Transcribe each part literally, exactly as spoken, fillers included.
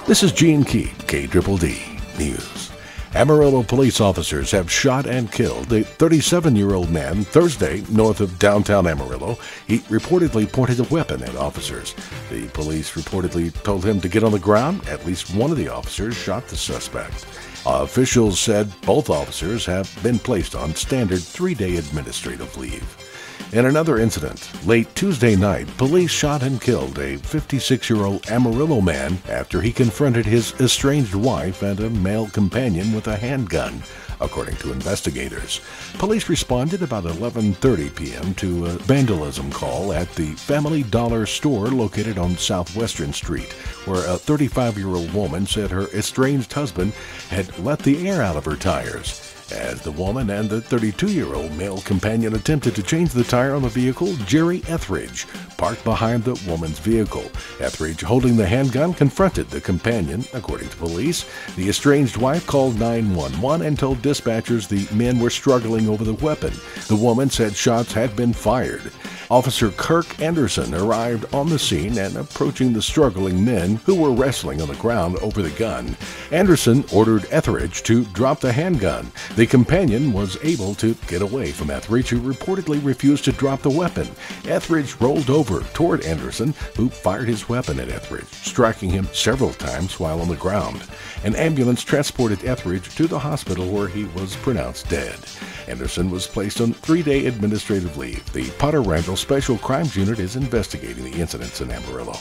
This is Gene Key, K D D D News. Amarillo police officers have shot and killed a thirty-seven-year-old man Thursday north of downtown Amarillo. He reportedly pointed a weapon at officers. The police reportedly told him to get on the ground. At least one of the officers shot the suspect. Officials said both officers have been placed on standard three-day administrative leave. In another incident, late Tuesday night, police shot and killed a fifty-six-year-old Amarillo man after he confronted his estranged wife and a male companion with a handgun, according to investigators. Police responded about eleven thirty p.m. to a vandalism call at the Family Dollar store located on Southwestern Street, where a thirty-five-year-old woman said her estranged husband had let the air out of her tires. As the woman and the thirty-two-year-old male companion attempted to change the tire on the vehicle, Jerry Etheridge parked behind the woman's vehicle. Etheridge, holding the handgun, confronted the companion, according to police. The estranged wife called nine one one and told dispatchers the men were struggling over the weapon. The woman said shots had been fired. Officer Kirk Anderson arrived on the scene and approaching the struggling men who were wrestling on the ground over the gun. Anderson ordered Etheridge to drop the handgun. The companion was able to get away from Etheridge, who reportedly refused to drop the weapon. Etheridge rolled over toward Anderson, who fired his weapon at Etheridge, striking him several times while on the ground. An ambulance transported Etheridge to the hospital where he was pronounced dead. Anderson was placed on three-day administrative leave. The Potter Randall Special Crimes Unit is investigating the incidents in Amarillo.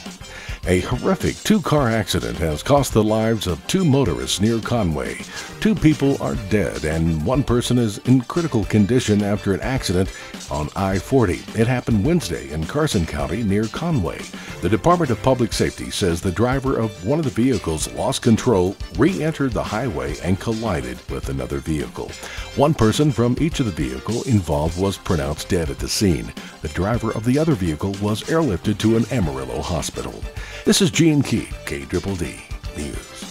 A horrific two-car accident has cost the lives of two motorists near Conway. Two people are dead and one person is in critical condition after an accident on I forty. It happened Wednesday in Carson County near Conway. The Department of Public Safety says the driver of one of the vehicles lost control, re-entered the highway, and collided with another vehicle. One person from each of the vehicle involved was pronounced dead at the scene. The driver of the other vehicle was airlifted to an Amarillo hospital. This is Gene Key, K D D D News.